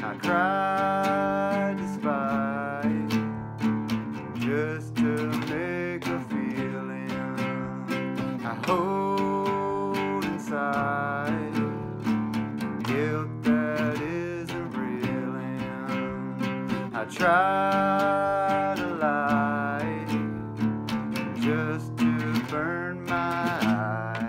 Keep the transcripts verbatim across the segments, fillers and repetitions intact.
I cried despite, just to make a feeling I hold inside, guilt that isn't real. And I try to lie just to burn my eyes.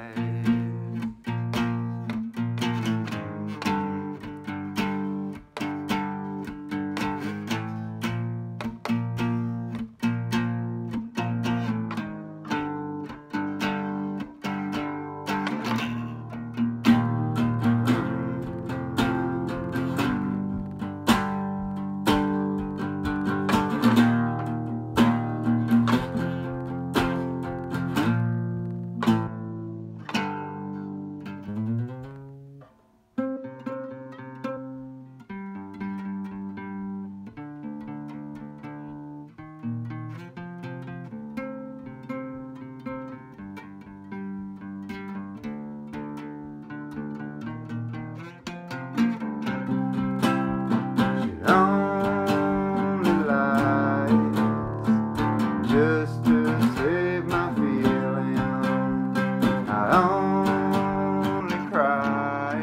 Just to save my feelings, I only cry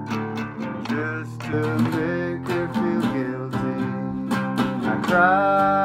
just to make her feel guilty. I cry